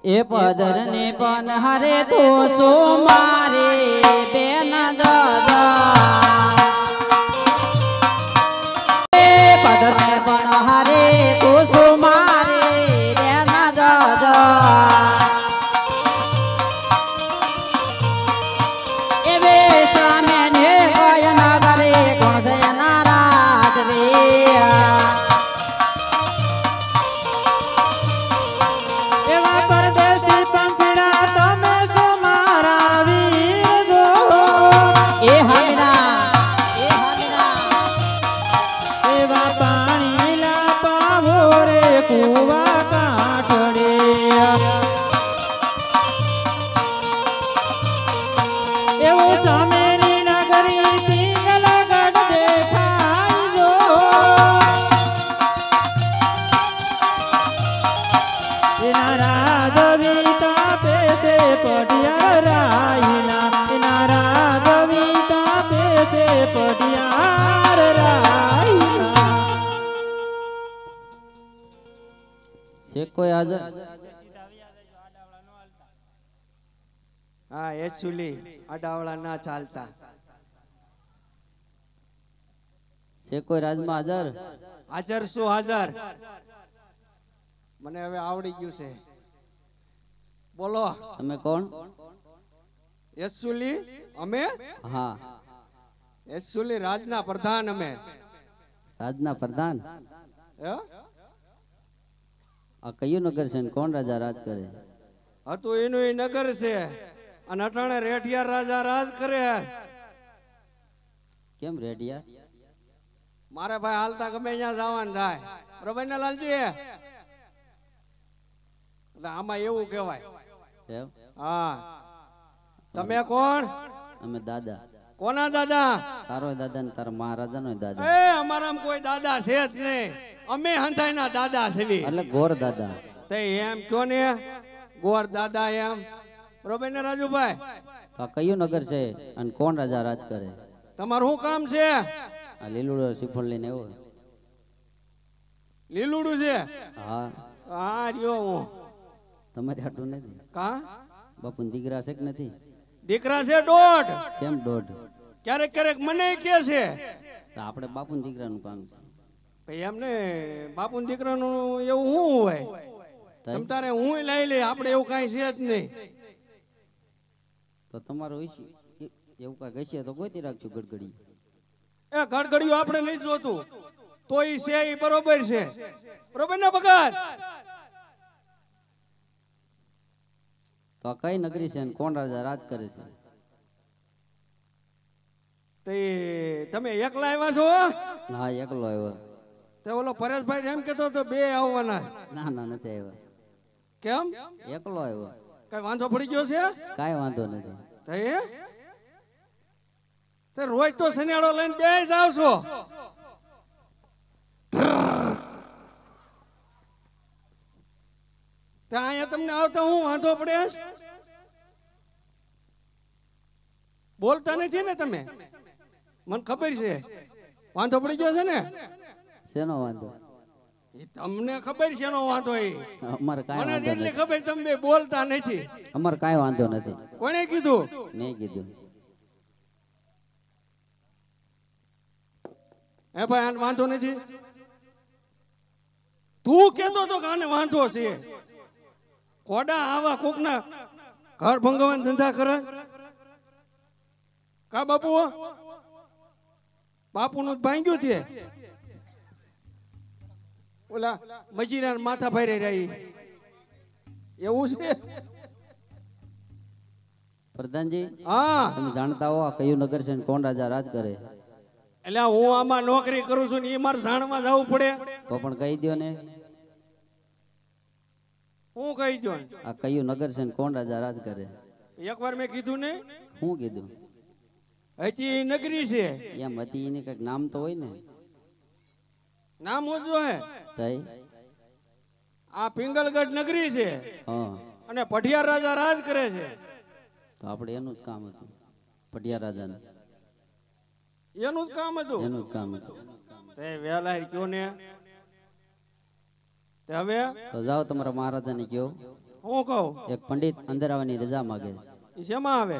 એ પદર ને પન હરે તો સો મારે બેન પદર ને પન હરે તો સો મારે બેન એવે સામે ને કોઈ ના કરે ગુણ છે નારાજ રે कोई हाजर हाँ एक्चुअली अडावड़ा ना चालता से कोई राज में हाजर हाजर सो हाजर मने हवे आवड़ी गયું છે બોલો તમે કોણ एक्चुअली અમે હા एक्चुअली રાજના પ્રધાન અમે રાજના પ્રધાન હે આ કયું નગર છે કોણ રાજા રાજ કરે હતું એનું એ નગર છે અને અટાણે રેઠિયા રાજા રાજ કરે કેમ રેડિયા મારે ભાઈ હાલતા ગમે અહીંયા જવાનું થાય બરોબર ને લાલજી એટલે આમાં એવું કહેવાય હા તમે કોણ અમે દાદા કોના દાદા તારો દાદા ને તારા મહારાજાનો દાદા એ અમારામાં કોઈ દાદા છે જ નહીં અમે હંધાઈના દાદા છે એટલે ગોર દાદા તે એમ કયો ને ગોર દાદા એમ બરોબર ને રાજુભાઈ તો આ કયું નગર છે અને કોણ રાજા રાજ કરે તમારું શું કામ છે આ લીલુડો શ્રીફળ લઈને આવ્યો લીલુડું છે હા હા રહ્યો હું તમારે આટલું નથી કા બાપુ દીકરા છે કે નથી દીકરા છે દોઢ કેમ દોઢ ક્યારેક ક્યારેક મને કે છે તો આપણે બાપુ દીકરાનું કામ છે ભાઈ એમને બાપુ દીકરાનું એવું શું હોય તમ તારે હું લઈ લે આપણે એવું કઈ છે જ નહીં તો તમારું એવું કઈ હશે તો ગોતી રાખજો ગડગડી એ ગડગડિયું આપણે નહીં જોતું તો ઈ છે ઈ બરોબર છે બરોબર ને ભગત તો કઈ નગરી છે કોણ રાજા રાજ કરે છે તે તમે એકલા આવ્યા છો હા એકલો આવ્યો તે ઓલો પરેશભાઈ એમ કેતો તો બે આવવાના ના ના નથી આવ્યો કેમ એકલો આવ્યો કઈ વાંધો પડી ગયો છે કાઈ વાંધો નથી તે રોજ તો સનિયાળો લઈને બે જ આવશો અહીંયા તમને આવતા હું વાંધો પડે બોલતા નથી ને તમે મને ખબર છે વાંધો પડી ગયો છે ને શેનો વાંધો તમને ખબર છે એનો વાંધો એ અમારે કાઈ મને વાંધો એટલી નથી ખબર તમે બોલતા નથી અમારે કાઈ વાંધો નથી કોણે કીધું મેં કીધું હે ભાઈ આને વાંધો નથી તું કેતો તો કે આને વાંધો છે કોડા આવા કોકના ઘર ભંગવાન ધંધા કરે કા બાપુ બાપુ નું ભાંગ્યું છે ઓલા મજીરા માથા ભાઈ રહી એવું છે પ્રધાનજી હા તમે જાણતા હો આ કયું નગર છે કોણ રાજા રાજ કરે એટલે હું આમાં નોકરી કરું છું ને એ મારે જાણવા જવું પડે તો પણ કહી દો ને હું કહી દો આ કયું નગર છે કોણ રાજા રાજ કરે એકવાર મેં કીધું ને શું કીધું હજી નગરી છે એમ હતી એને કઈક નામ તો હોય ને નામ ઓછું હે તઈ આ પિંગલગઢ નગરી છે હા અને પઢિયાર રાજા રાજ કરે છે તો આપણે એનું જ કામ હતું પટિયા રાજાનું એનું જ કામ હતું એનું જ કામ હતું તે વેલા કયો ને તે હવે તો જાઓ તમારા મહારાજાને કયો હું કહું એક પંડિત અંદર આવવાની રજા માંગે છે. ઈ શેમાં આવે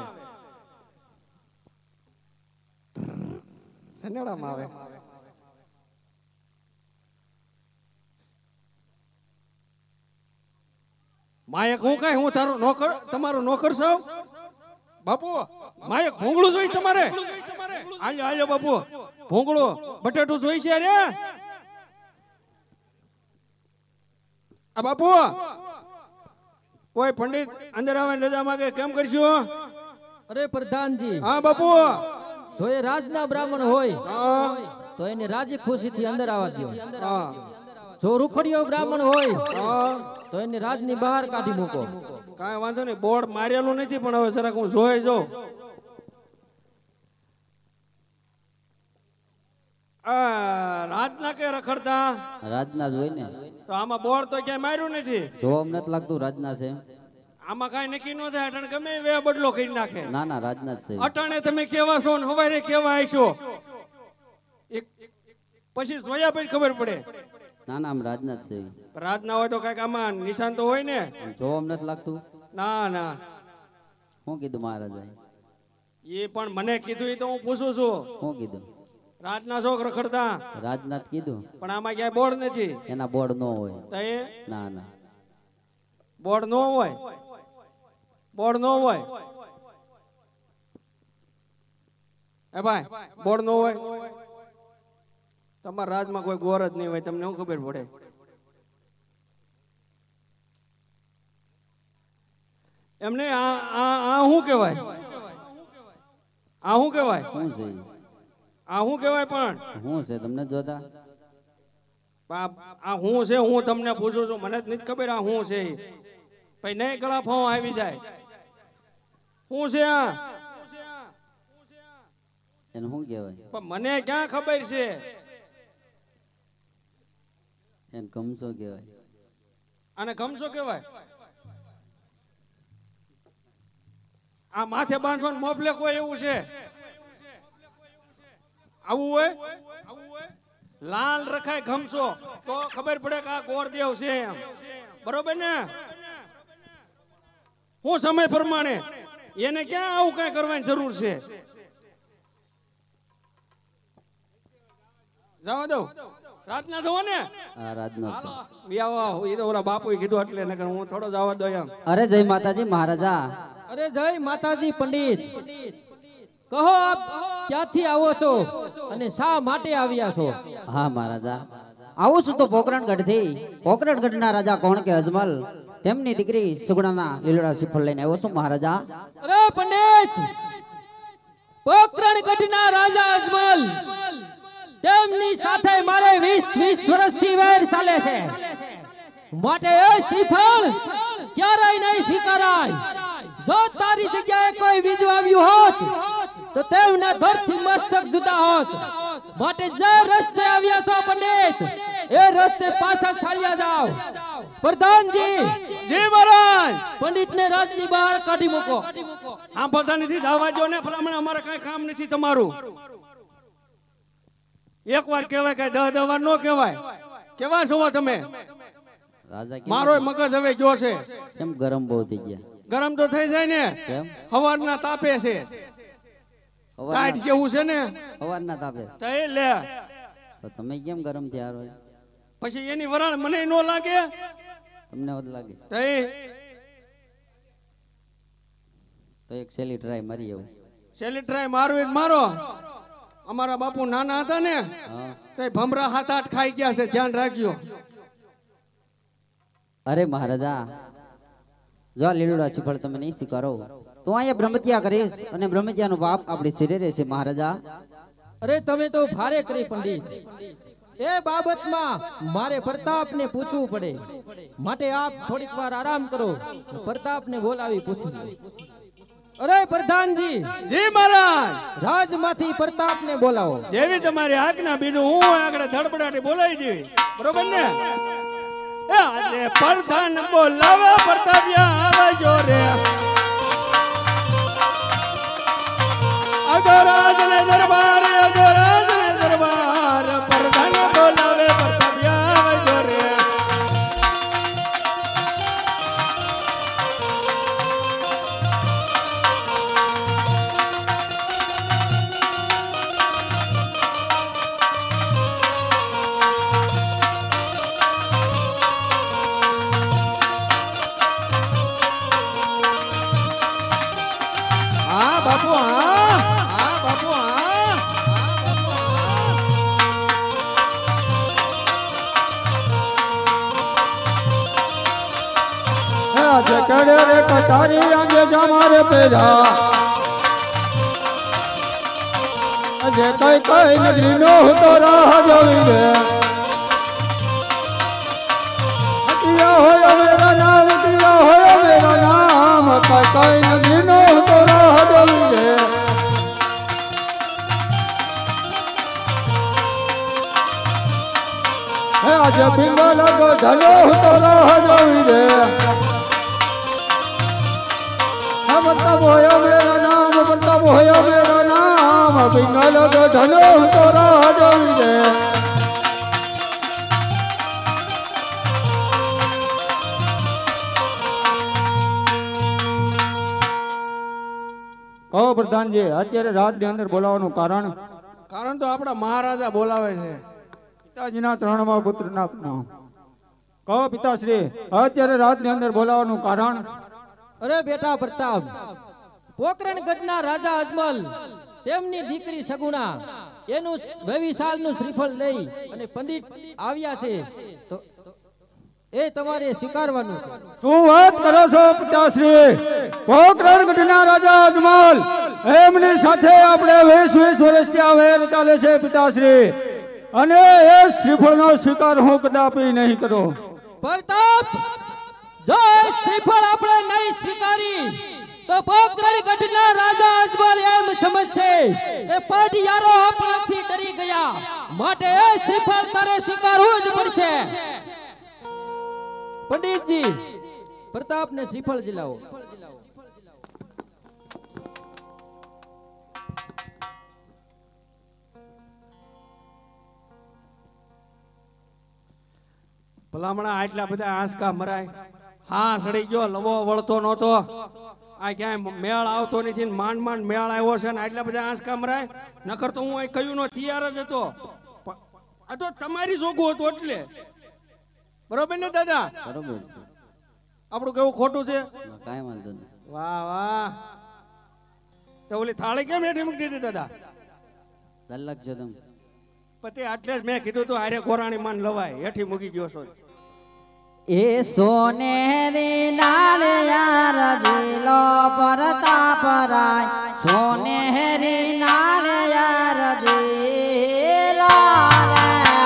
સનેડામાં આવે માયક હું કઈ હું તારો નોકર તમારો નોકર છું બાપુ માયક ભૂંગળું જોઈશ તમારે આલ્યો આલ્યો બાપુ ભૂંગળું બટેટું જોઈ છે રે આ બાપુ કોઈ પંડિત અંદર આવે રજા માંગે કેમ કરશું અરે પ્રધાનજી હા બાપુ જો એ રાજના બ્રાહ્મણ હોય હા તો એને રાજી ખુશીથી અંદર આવવા દો. હા જો રૂખડિયો બ્રાહ્મણ હોય હા તો એને રાજની બહાર કાઢી મૂકો. કાંઈ વાંધો નહીં બોર્ડ મારેલું નથી પણ હવે જરાક હું જોઈ જાઉં રાજના કે રખડતા રાજના જ હોય ને. તો આમાં બોર્ડ તો ક્યાંય માર્યું નથી જોવા નથી લાગતું રાજના છે. આમાં કાંઈ નક્કી ન થાય અટાણે ગમે વે બદલો કરી નાખે ના ના રાજના જ છે. અટાણે તમે કેવા છો ને હવારે કેવા આવીશો પછી જોયા પછી ખબર પડે ના ના આમ રાજના જ છે. રાત ના હોય તો કઈક આમાં નિશાન તો હોય ને જોવા નથી લાગતું. ના ના શું કીધું મહારાજાએ? એ પણ મને કીધું એ તો હું પૂછું છું શું કીધું? રાતના શોખ રખડતા રાજના જ કીધું. પણ આમાં ક્યાંય બોર્ડ નથી એના બોર્ડ નો હોય. તો એ ના ના બોર્ડ નો હોય બોર્ડ નો હોય એ ભાઈ બોર્ડ નો હોય તમારા રાજમાં કોઈ ગોર જ નહીં હોય તમને શું ખબર પડે એમને આ શું કહેવાય આ શું કહેવાય શું છે? આ શું કહેવાય પણ શું છે તમને જોતા? આ હું છે હું તમને પૂછું છું મને જ નથી ખબર આ હું છે પછી નહીં ગળા ફાવ આવી જાય શું છે આ એને શું કહેવાય? પણ મને ક્યાં ખબર છે એને ગમશો કહેવાય. આને ગમશો કહેવાય આ માથે બાંધવાનું મોફલે કોઈ એવું છે આવું હોય લાલ રખાય ગમશો તો ખબર પડે કે આ ગોરદેવ છે એમ બરોબર ને હું સમય પ્રમાણે એને ક્યાં આવું કઈ કરવાની જરૂર છે જવા દઉં રાતના જવો ને આ રાજનો છે. એ તો ઓલા બાપુ કીધું એટલે નકર હું થોડો જવા દો એમ અરે જય માતાજી મહારાજા. અરે જય માતાજી પંડિત, કહો આપ ક્યાંથી આવો છો અને શા માટે આવ્યા છો? હા મહારાજા, આવું છું તો પોકરણગઢથી. પોકરણગઢના રાજા કોણ કે અજમલ તેમની દીકરી સુગુણાના લીલડા શ્રીફળ લઈને આવ્યો છું મહારાજા. અરે પંડિત, પોકરણગઢના રાજા અજમલ તેમની સાથે મારે 20 વર્ષથી વેર ચાલે છે, માટે એ શ્રીફળ ક્યારેય નહીં સ્વીકારાય. જો તારી જગ્યાએ કોઈ બીજું આવ્યું હોત તો તેમના ધરથી મસ્તક જુદા હોત. માટે જે રસ્તે આવ્યા છો પંડિત, એ રસ્તે પાછા ચાલ્યા જાઓ. પ્રધાનજી, જી મહારાજ, પંડિતને રાજની બહાર કાઢી મૂકો. આ બધા નથી દાવા જો ને ભલામણ અમારે કઈ કામ નથી તમારું. એક વાર કહેવાય કઈ 10 વાર નો કહેવાય. કેવા છો તમે? રાજા કેમ મારો મગજ હવે ગયો છે. કેમ ગરમ બહુ થઈ ગયા? ગરમ તો થઈ જાય ને, કેમ? હવારના તાપે છે. કાઢ જેવું છે ને સવારના તાપે. તો એ લે તો તમે કેમ ગરમ થયા રહો? પછી એની વરાળ મને નો લાગે. તમને વધુ લાગે તો તો એક સેલી ટ્રાય મારી આવું. સેલી ટ્રાય મારો મારો. અમારા બાપુ નાના હતા ને હા. તો ભમરા 7-8 ખાઈ ગયા છે, ધ્યાન રાખજો. અરે મહારાજા, જો આ લીલુડા શ્રીફળ તમે નહીં સ્વીકારો તો અહીંયા બ્રહ્મત્યા કરીશ અને બ્રહ્મત્યાનું પાપ આપણી શરીરે રહેશે મહારાજા. અરે તમે તો ભારે કરી પંડિત. એ બાબતમાં મારે પ્રતાપને પૂછવું પડે, માટે આપ થોડીક વાર આરામ કરો. પ્રતાપને બોલાવી પૂછી લો. અરે પ્રધાનજી, જી મહારાજ, રાજમાંથી પ્રતાપને બોલાવો. જેવી તમારી આજ્ઞા. બીજું હું આગળ ધડપડાટી બોલાવી દેવી, બરોબર ને? આજે પ્રધાન બોલાવે, પ્રતાપ્યા આવજો રે. અગરાજ ને દરબાર, અગરાજ ને દરબાર, પ્રધાન બોલાવે, પ્રતાપ્યા આવજો રે. બાપુ હા હા બાપુ હા બાપુ હા આજે કરે રે કટારી આગે જમારે પેરા આજે કઈ કઈ નગરી નો તો રાહ જોઈ રે કિયા હોય મેરા નામ કિયા હોય મેરા નામ કઈ કઈ નગરી નો તો રાહ જોઈ રે આજે પિંગલ ઢલો તો રાહ જોઈ રે मतलब होया मेरा नाम मतलब होया मेरा नाम पिंगल ढलो तो राह जोई रे કહો પ્રધાનજી અત્યારે રાત ની અંદર બોલાવવાનું કારણ કારણ તો આપણા મહારાજા બોલાવે છે પિતાજીના ત્રણમાં પુત્રના નામ કહો પિતાશ્રી અત્યારે રાત ની અંદર બોલાવવાનું કારણ અરે બેટા પ્રતાપ પોકરણગઢના રાજા અજમલ તેમની દીકરી સગુણા એનું 22 સાલનું શ્રીફળ લઈ અને પંડિત આવ્યા છે તો એ તમારે સ્વીકારવાનું છે શું વાત કરો છો પિતાશ્રી પોકરણગઢના રાજા અજમલ એમની સાથે આપણે 20 વર્ષથી આ વેર ચાલે છે પિતાશ્રી અને એ શ્રીફળનો સ્વીકાર હું કદાપી નહીં કરું પ્રતાપ જો શ્રીફળ આપણે નહીં સ્વીકારી તો પોકરણગઢના રાજા અજમલ એમ સમજશે એ પાટીયારો આપણાથી ડરી ગયા માટે એ શ્રીફળ તારે સ્વીકારવું જ પડશે પંડિતજી પ્રતાપને શ્રીફળ જલાવો ભલામણા આટલા બધા આંસકા મરાય હા સડી ગયો લવો વળતો નહોતો આ ક્યાંય મેળ આવતો નથી માંડ માંડ મેળ આવ્યો છે ને આટલા બધા આંસકા મરાય નકર તો હું અહીં કયું નો તૈયાર જ હતો આ તો તમારી જોગું હતું એટલે બરોબર ને દાદા બરોબર છે આપણું કેવું ખોટું છે કાંઈ વાંધો નથી વાહ વાહ તો ઓલી થાળી કેમ હેઠી મૂકી દીધી દાદા કલાક છો તમે પતે આટલે જ મેં કીધું તું હારે ગોરાણી માન લવાય હેઠી મૂકી ગયો છો એ સોનેરી નાળિયાર જીલો પરતાપ રાય સોનેરી નાળિયાર જીલો રે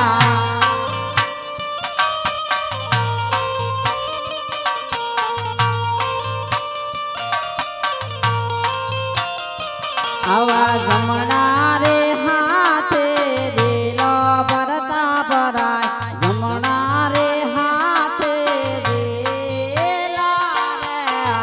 આવા જમણા રે હાથે જીલો પરતાપ રાય જમણા રે હાથે જીલા રે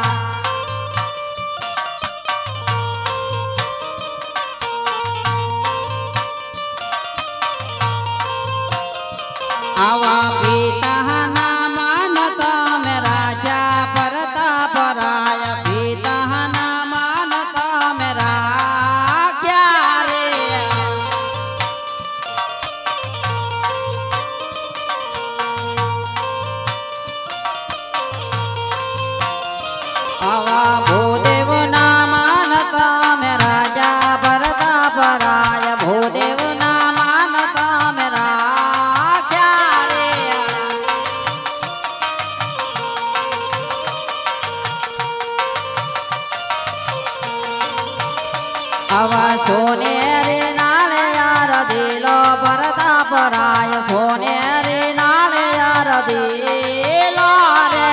આવા પિતાના માનતા મે રાજા પરતાપ રાય પિતાના માનતા મે રાખ્યા રે આવા ભૂદેવ ના માનતા મે રાજા પરતાપ રાય ભૂદેવ ના માનતા મે રાખ્યા રે આવા સોનેરી નાળિયાર દિલો પરતાપ રાય સોનેરી નાળિયાર દિલો રે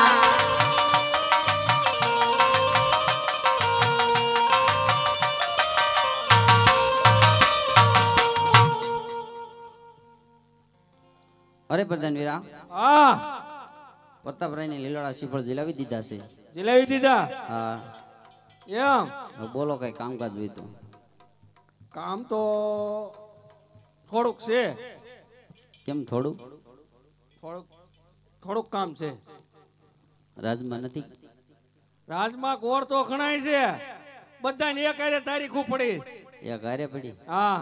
અરે પ્રધાન વીરા હા પ્રતાપરાય ને લીલોડા શ્રીફળ જલાવી દીધા છે જલાવી દીધા હા એમ હવે બોલો કઈ કામકાજ હોય તો કામ તો થોડુંક છે કેમ થોડું થોડુંક કામ છે રાજમાં નથી રાજમાં ગોળ તો ઘણાય છે બધાને એક હારે તારીખો પડી એ ઘરે પડી હા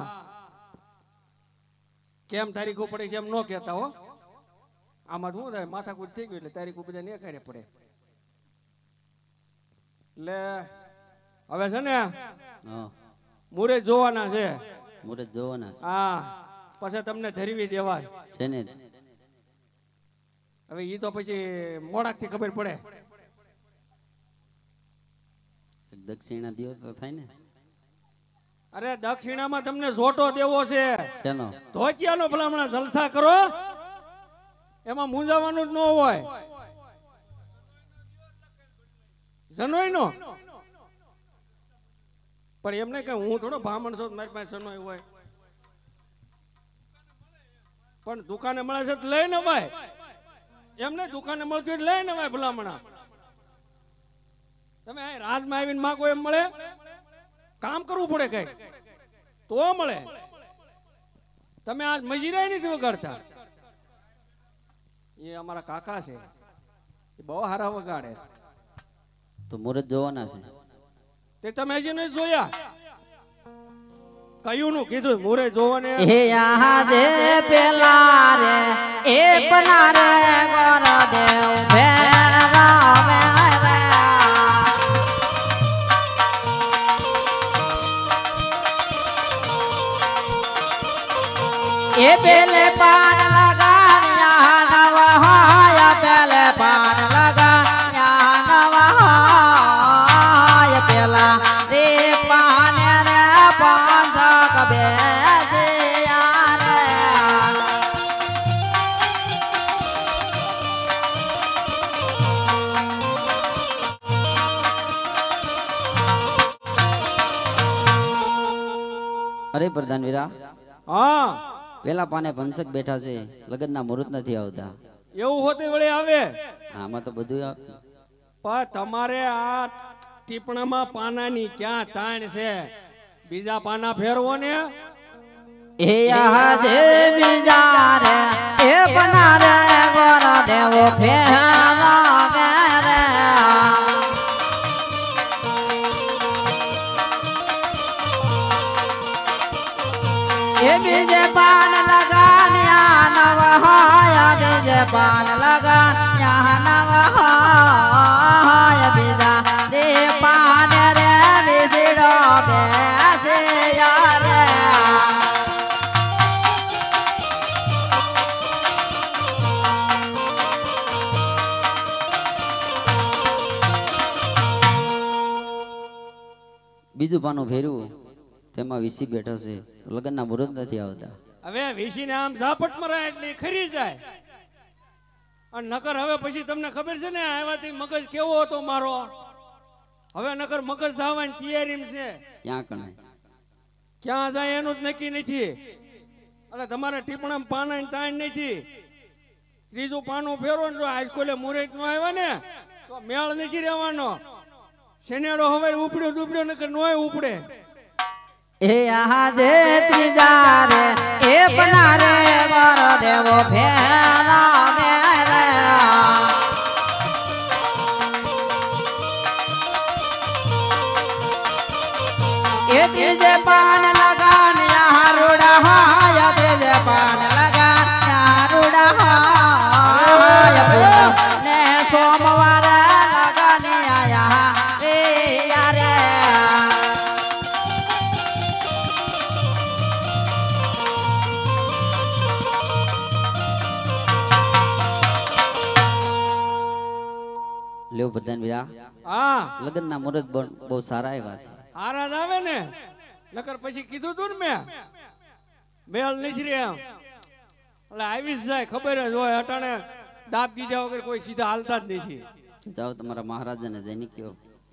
કેમ તારીખો પડી છે એમ ન કહેતા હો આમાં શું થાય માથાકૂટ થઈ ગયું એટલે તારીખો બધાને એક હારે પડે એટલે હવે છે ને હા મુરે જોવાના છે. મુહૂર્ત જોવાના હા પછી તમને ધરવી દેવા છે ને. હવે ઈ તો પછી મોડાક થી ખબર પડે. દક્ષિણા દિયો તો થાય ને. અરે દક્ષિણામાં તમને જોટો દેવો છે. શેનો? ધોતિયાનો ભલામણા જલસા કરો એમાં મૂંઝાવાનું જ ન હોય. જનોય નો પણ એમને કે હું થોડો બ્રાહ્મણ છું મારી પાસે જનોય હોય. પણ દુકાને મળે છે તો લઈ નવાય. એમને દુકાને મળતું હોય લઈ નવાય ભલામણા. તમે અહીં રાજમાં આવીને માગો એમ મળે? કામ કરવું પડે કઈ તો મળે. તમે આજ મજીરાય નથી વગાડતા. એ અમારા કાકા છે એ બહુ સારા વગાડે છે. તો મુહૂર્ત જોવાના છે. તે તમે હજી નહીં જોયા? કયું નું કીધું મુરે જોવાને? એ યહાં દે પેલા રે એ બના રે ગોરદેવ ભેરાવે રે. એ પેલે પાન લગાડ્યા નવા પેલે પાન લગાડ્યા નવા પેલા રે પાન રે પાંચ કબે રે. અરે પ્રધાન વીરા, હા પેલા પાને પંચક બેઠા છે, લગ્નના મુહૂર્ત નથી આવતા. એવું હોતે વળે આવે. આમાં તો બધું પણ તમારે આ ટીપણામાં પાનાની ક્યાં તાણ છે? બીજા પાના ફેરવો ને. એ આજે બીજા રે એ બના રે ગોરા દેવો ફેરાવે રે. એ બીજે પાન લગાન્યા નવા બીજે પાન લગાન્યા નવા બીજા રે પાન રે વિસડો બેસે યાર. બીજું પાનું ફેરવું તેમાં વીસી બેઠો છે, લગ્નના મુહૂર્ત નથી આવતા. હવે વીસી ને આમ ઝાપટ મરાય એટલે ખરી જાય. અને નકર હવે પછી તમને ખબર છે ને આવ્યાથી મગજ કેવો હતો મારો. હવે નકર મગજ જવાની તૈયારી છે. ક્યાં કણાય ક્યાં જાય એનું જ નક્કી નથી. એટલે તમારે ટીપણામાં પાના તાણ નથી. ત્રીજું પાનું ફેરવો ને જો આજકોલે મુહૂર્ત નો આવ્યા ને તો મેળ નથી રહેવાનો. શનેડો હવે ઉપડ્યો દુબડ્યો નકર નોય ઉપડે. એ આજે ત્રીજા રે એ બના રે ગોરો દેવો ફેરાવે રે. એ ત્રીજે પાન લગાન્યા રૂડા હાય, ત્રીજે પાન લગાન્યા રૂડા હાય ને સોમવારે લગાન્યા રે યારે. લ્યો પ્રધાન વીરા, હા લગ્નના મુહૂર્ત બહુ સારા આવ્યા છે. આરાધ આવે ને નકર પછી કીધું તું ને મેં મેળ નથી રે એમ. એટલે આવી જ જાય ખબર જ હોય. અટાણે દાબ દીધા વગર કોઈ સીધા હાલતા જ નથી. જાઓ તમારા મહારાજાને જઈને કયો.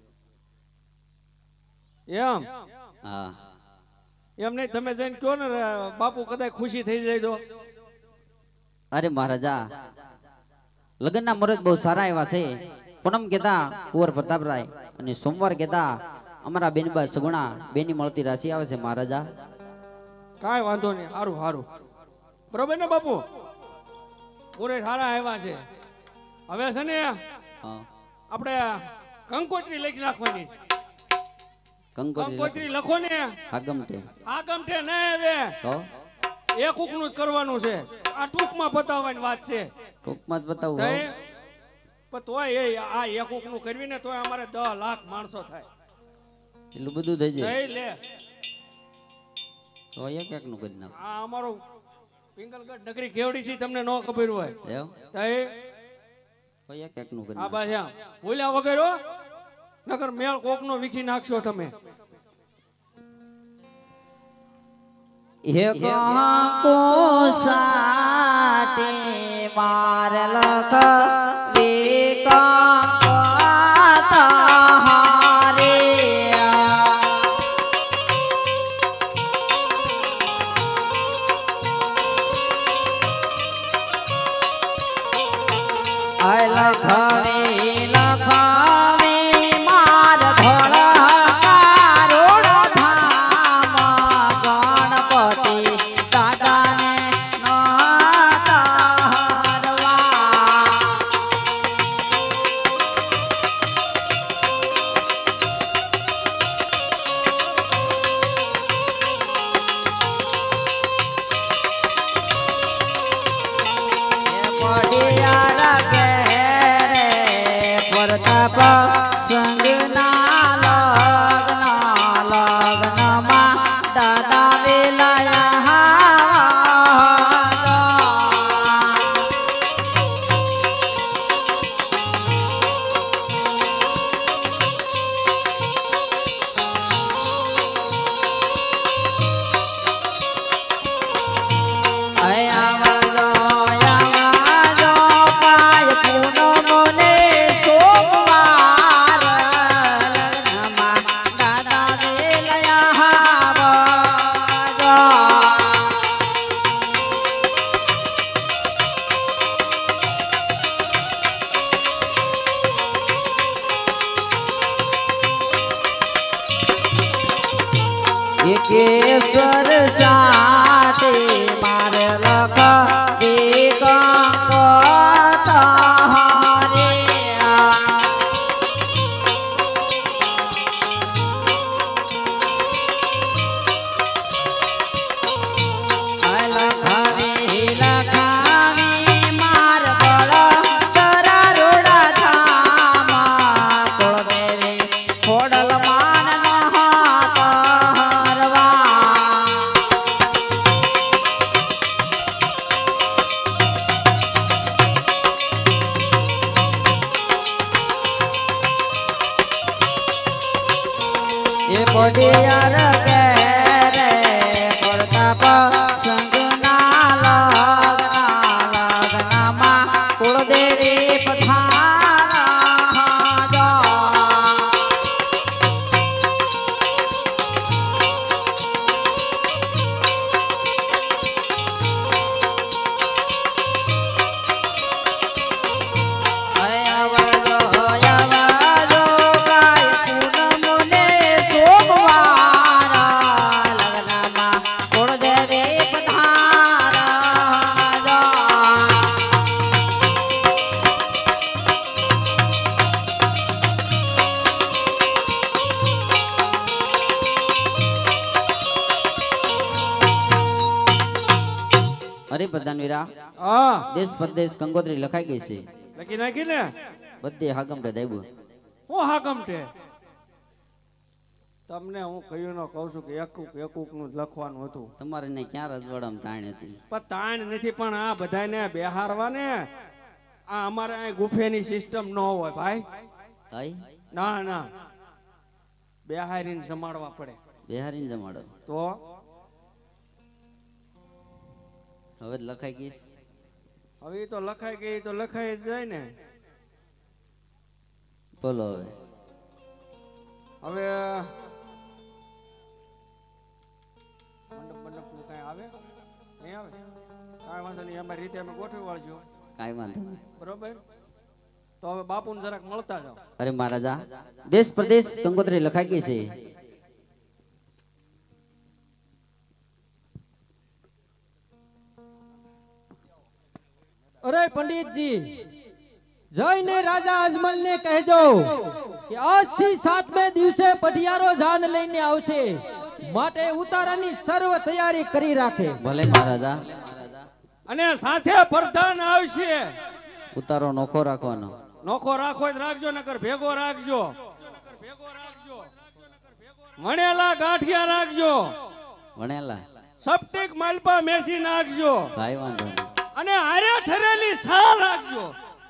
એમ હા એમ નહીં તમે જઈને કહો ને બાપુ કદાચ ખુશી થઈ જાય તો. અરે મહારાજા, લગ્નના મુહૂર્ત બહુ સારા એવા છે. પૂનમ કેતા કુંવર પ્રતાપરાય અને સોમવાર કેતા અમારા બેનબા સગુણા બેની મળતી રાશિ આવે છે મહારાજા. કાંઈ વાંધો નહીં, સારું સારું બરોબર ને બાપુ. પૂરે સારા આવ્યા છે. હવે છે ને હા આપણે કંકોત્રી લખી નાખવાની છે. કંકોત્રી કંકોત્રી લખો ને. આગમટે આ ગમઠે નહીં હવે તો એક ઉકનું જ કરવાનું છે. આ ટૂંકમાં બતાવવાની વાત છે. ટૂંકમાં જ બતાવું. તોય પણ તોય એ આ એક ઉકનું કરવી ને તોય અમારે 10 લાખ માણસો થાય. એટલું બધું થઈ જાય નહીં લે તો અહીંયા ક્યાંક નું કરી નાખ આ અમારો પિંગલગઢ નગરી કેવડી છે તમને ન ખબર હોય એમ તઈ અહીંયા ક્યાંક નું કરી આ નાખ બસ આમ ભૂલ્યા વગર હો નકર મેળ કોકનો વીખી નાખશો તમે હે કાકો સાટે માર લખ કેસર સાટે મારે લખ પડિયાર કે રે પ્રતાપ સંગના લગ્નમાં કુળદેવી પધારા અરે પ્રધાનવીરા હા દેશ પરદેશ કંકોત્રી લખાઈ ગઈ છે લખી નાખી ને બધે હાગમટે દાયબુ હું હાકમ છે તમને હું કયું ન કહું છું કે એકુક નું જ લખવાનું હતું તમારે ને ક્યાં રજવાડામાં તાણ હતી પણ તાણ નથી પણ આ બધાને બેહારવા ને આ અમારે અહીં ગુફેની સિસ્ટમ ન હોય ભાઈ કઈ ના ના બેહારીને સંભાળવા પડે બિહારીને જમાડો તો હવે લખાઈ ગઈશ હવે ઈ તો લખાઈ ગઈ તો લખાઈ જ જાય ને બોલો હવે હવે મંડપ નું કઈ આવે નહીં આવે કાંઈ વાંધો નહીં અમારી રીતે અમે ગોઠવી વાળજો કાંઈ વાંધો નહીં બરોબર તો હવે બાપુને જરાક મળતા જાઓ અરે મહારાજા દેશ પ્રદેશ કંકોત્રી લખાઈ ગઈ છે અરે પંડિતજી જઈને રાજા અજમલ ને કહેજો કે આજથી 7મે દિવસે પઢિયારો જાન લઈને આવશે માટે ઉતારાની સર્વ તૈયારી કરી રાખે ભલે મહારાજા અને સાથે પ્રધાન આવશે ઉતારો નોખો રાખવાનો નોખો રાખો જ રાખજો નકર ભેગો રાખજો વણેલા ગાંઠિયા રાખજો, વણેલા સપટિક માલપા મેથી નાખજો, કાંઈ વાંધો નહીં. અને આરે ઠરેલી છા રાખજો.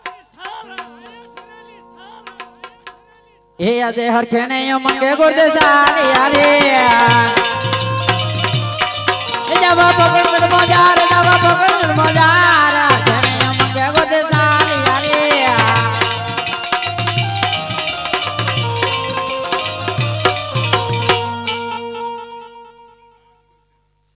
એ યાદે હરખે ને મંગે ગુરદે સાલી યારી એ જવા પકડ મજાર